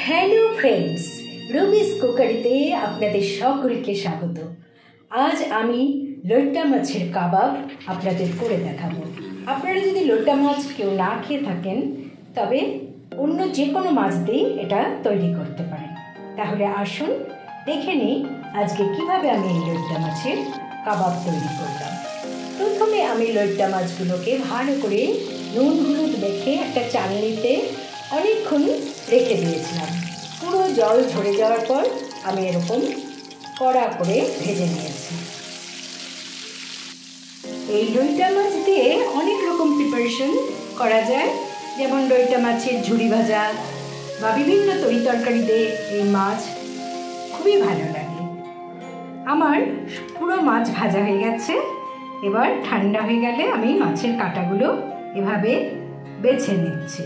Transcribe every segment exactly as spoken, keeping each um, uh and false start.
Hello friends, রুবিস কুকারিতে আপনাদের সকলকে স্বাগত। আজ আমি লইট্টা মাছের কাবাব আপনাদের করে দেখাবো। আপনারা যদি লইট্টা মাছ কেউ না খেয়ে থাকেন তবে অন্য যে কোনো মাছ দিয়ে এটা তৈরি করতে পারেন। তাহলে আসুন দেখে নিই আজকে কিভাবে আমি এই লইট্টা মাছের কাবাব তৈরি করলাম। প্রথমে আমি লইট্টা মাছগুলোকে ভালো করে নুন হলুদ মেখে একটা চালনিতে অনেকক্ষণ রেখে দিয়েছিলাম। পুরো জল ঝরে যাওয়ার পর আমি এরকম কড়া করে ভেজে নিয়েছি। এই লইট্টা মাছ দিয়ে অনেক রকম প্রিপারেশন করা যায়, যেমন লইট্টা মাছের ঝুড়ি ভাজা বা বিভিন্ন তরি তরকারি দিয়ে এই মাছ খুবই ভালো লাগে। আমার পুরো মাছ ভাজা হয়ে গেছে। এবার ঠান্ডা হয়ে গেলে আমি মাছের কাঁটাগুলো এভাবে বেছে নিচ্ছি।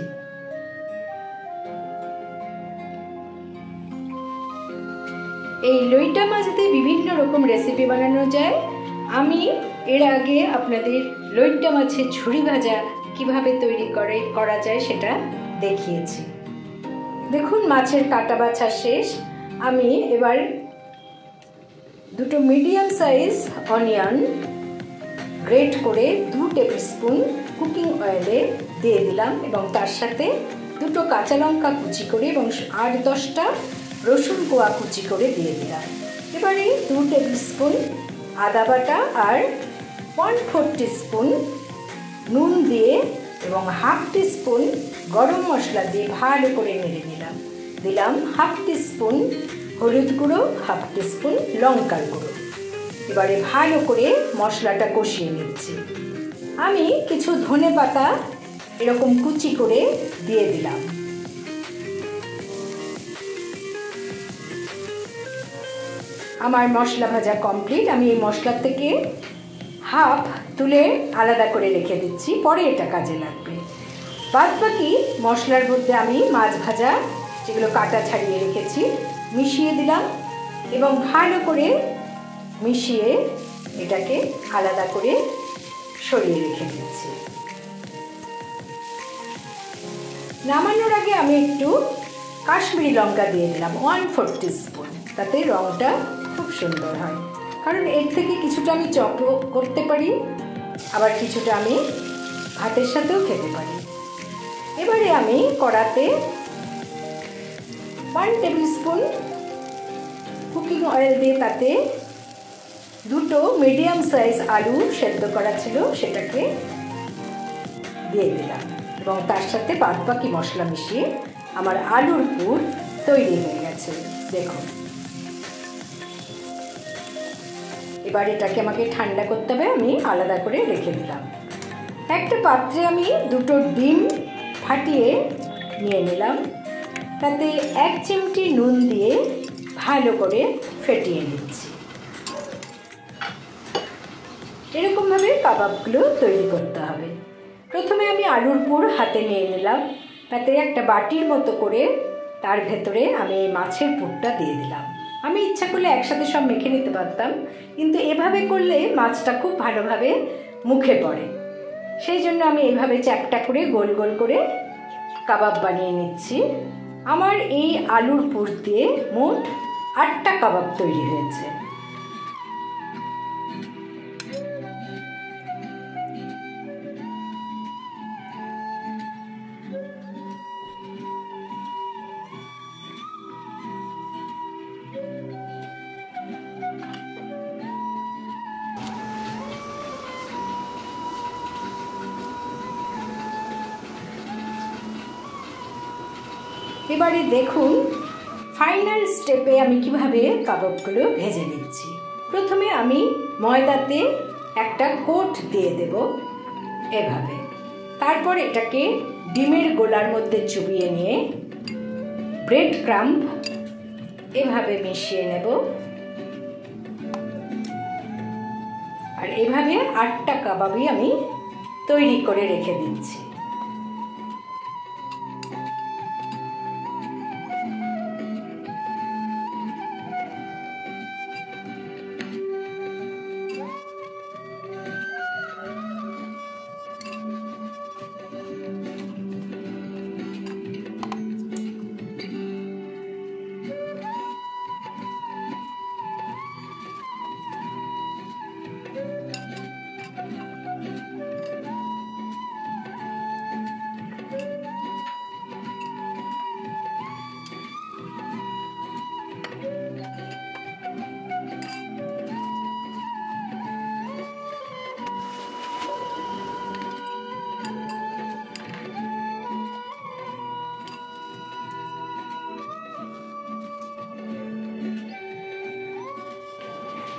এই লইট্টা মাছ দিয়ে বিভিন্ন রকম রেসিপি বানানো যায়। আমি এর আগে আপনাদের লইট্টা মাছের ঝুড়ি ভাজা কিভাবে তৈরি করে করা যায় সেটা দেখিয়েছি। দেখুন মাছের কাটা বাছা শেষ। আমি এবার দুটো মিডিয়াম সাইজ অনিয়ন গ্রেট করে দু টেবিল স্পুন কুকিং অয়েলে দিয়ে দিলাম এবং তার সাথে দুটো কাঁচা লঙ্কা কুচি করে এবং আট দশটা রসুন কোয়া কুচি করে দিয়ে দিলাম। এবারে দু টেবিল স্পুন আদা বাটা আর ওয়ান ফোর টিস্পুন নুন দিয়ে এবং হাফ টিস্পুন গরম মশলা দিয়ে ভালো করে নেড়ে নিলাম। দিলাম হাফ টিস্পুন হলুদ গুঁড়ো, হাফ টিস্পুন লঙ্কার গুঁড়ো। এবারে ভালো করে মশলাটা কষিয়ে নিচ্ছি। আমি কিছু ধনে পাতা এরকম কুচি করে দিয়ে দিলাম। আমার মশলা ভাজা কমপ্লিট। আমি এই মশলার থেকে হাফ তুলে আলাদা করে রেখে দিচ্ছি, পরে এটা কাজে লাগবে। বাদ বাকি মশলার মধ্যে আমি মাছ ভাজা যেগুলো কাটা ছাড়িয়ে রেখেছি মিশিয়ে দিলাম এবং ভালো করে মিশিয়ে এটাকে আলাদা করে সরিয়ে রেখে দিচ্ছি। নামানোর আগে আমি একটু কাশ্মীরি লঙ্কা দিয়ে দিলাম ওয়ান ফোর টিস্পুন, তাতে রঙটা খুব সুন্দর হয়। কারণ এর থেকে কিছুটা আমি চপ করতে পারি, আবার কিছুটা আমি ভাতের সাথেও খেতে পারি। এবারে আমি কড়াতে one tablespoon cooking oil দিয়ে তাতে দুটো মিডিয়াম সাইজ আলু সেদ্ধ করা ছিল সেটাকে দিয়ে দিলাম এবং তার সাথে বাদ বাকি মশলা মিশিয়ে আমার আলুর পুর তৈরি হয়ে গেছে। দেখুন, এবার এটাকে আমাকে ঠান্ডা করতে হবে। আমি আলাদা করে রেখে দিলাম। একটা পাত্রে আমি দুটো ডিম ফাটিয়ে নিয়ে নিলাম, তাতে এক চিমটি নুন দিয়ে ভালো করে ফেটিয়ে নিচ্ছি। এরকমভাবে কাবাবগুলো তৈরি করতে হবে। প্রথমে আমি আলুর পুর হাতে নিয়ে নিলাম, তাতে একটা বাটির মতো করে তার ভেতরে আমি এই মাছের পুরটা দিয়ে দিলাম। আমি ইচ্ছা করলে একসাথে সব মেখে নিতে পারতাম, কিন্তু এভাবে করলে মাছটা খুব ভালোভাবে মুখে পড়ে। সেই জন্য আমি এইভাবে চ্যাপটা করে গোল গোল করে কাবাব বানিয়ে নিচ্ছি। আমার এই আলুর পুর দিয়ে মোট আটটা কাবাব তৈরি হয়েছে। এবারে দেখুন ফাইনাল স্টেপে আমি কিভাবে কাবাবগুলো ভেজে নিচ্ছি। প্রথমে আমি ময়দাতে একটা কোট দিয়ে দেব এভাবে। তারপর এটাকে ডিমের গোলার মধ্যে চুবিয়ে নিয়ে ব্রেড ক্রাম্ব এভাবে মিশিয়ে নেব আর এভাবে আটটা কাবাবই আমি তৈরি করে রেখে দিচ্ছি।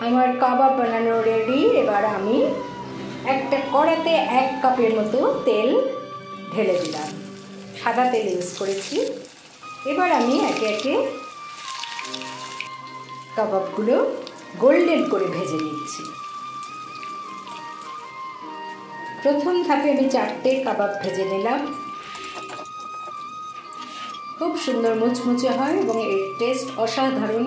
আমার কাবাব বানানো রেডি। এবার আমি একটা কড়াতে এক কাপের মতো তেল ঢেলে দিলাম, সাদা তেল ইউজ করেছি। এবার আমি একে একে কাবাবগুলো গোল্ডেন করে ভেজে নিচ্ছি। প্রথম ধাপে আমি চারটে কাবাব ভেজে নিলাম। খুব সুন্দর মুচমুচে হয় এবং এর টেস্ট অসাধারণ।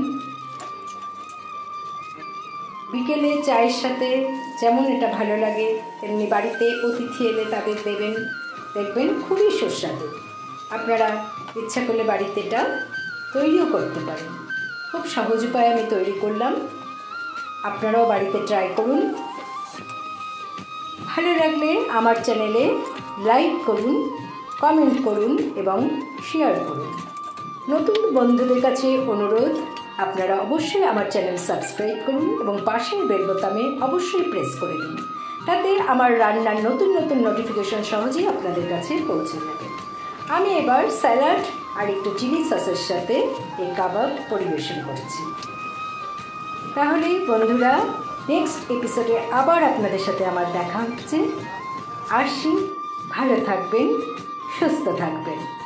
বিকেলে চায়ের সাথে যেমন এটা ভালো লাগে, তেমনি বাড়িতে অতিথি এলে তাদের দেবেন, দেখবেন খুবই সুস্বাদু। আপনারা ইচ্ছা করলে বাড়িতে এটা তৈরিও করতে পারেন। খুব সহজ উপায়ে আমি তৈরি করলাম, আপনারাও বাড়িতে ট্রাই করুন। ভালো লাগলে আমার চ্যানেলে লাইক করুন, কমেন্ট করুন এবং শেয়ার করুন। নতুন বন্ধুদের কাছে অনুরোধ, আপনারা অবশ্যই আমার চ্যানেল সাবস্ক্রাইব করুন এবং পাশের বেল বোতামে অবশ্যই প্রেস করে দিন, তাতে আমার রান্নার নতুন নতুন নোটিফিকেশন সহজেই আপনাদের কাছে পৌঁছে যাবে। আমি এবার স্যালাড আর একটু চিলি সসের সাথে এই কাবাব পরিবেশন করছি। তাহলে বন্ধুরা, নেক্সট এপিসোডে আবার আপনাদের সাথে আমার দেখা হচ্ছে। আসি, ভালো থাকবেন, সুস্থ থাকবেন।